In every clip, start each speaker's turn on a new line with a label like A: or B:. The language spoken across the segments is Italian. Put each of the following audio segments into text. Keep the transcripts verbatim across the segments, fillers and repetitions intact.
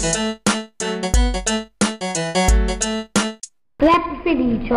A: Rap Felicio.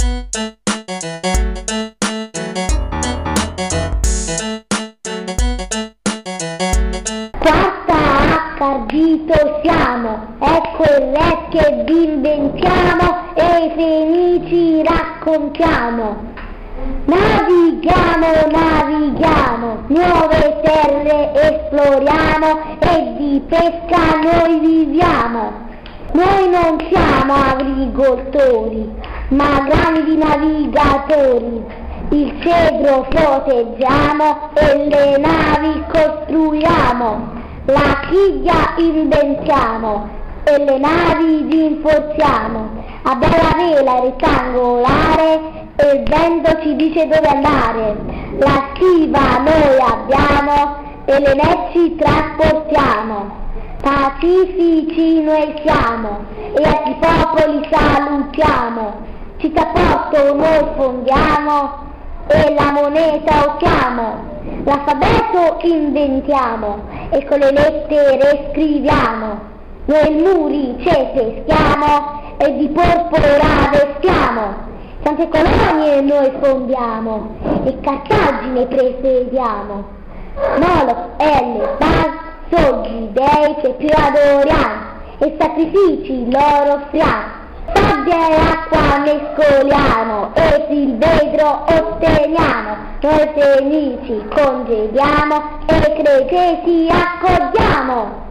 A: Quarta H ardito siamo, ecco il rap che vi inventiamo e i fenici raccontiamo. Navighiamo, navighiamo, nuove terre esploriamo e di pesca noi viviamo. Noi non siamo agricoltori, ma grandi navigatori. Il cedro proteggiamo e le navi costruiamo. La chiglia inventiamo e le navi rinforziamo. Abbiamo la vela rettangolare e il vento ci dice dove andare. La stiva noi abbiamo e le merci trasportiamo. Pacifici noi siamo e altri popoli salutiamo. Città porto noi fondiamo e la moneta ottiamo. L'alfabeto inventiamo e con le lettere scriviamo. Noi i muri ce peschiamo e di porpora vestiamo. Tante colonie noi fondiamo e Cartagine presediamo. Moloch e le Bas sono gli dei che più adoriamo e sacrifici loro offriamo. Sabbia e acqua mescoliamo e il vetro otteniamo. Noi fenici congediamo e cretesi accordiamo.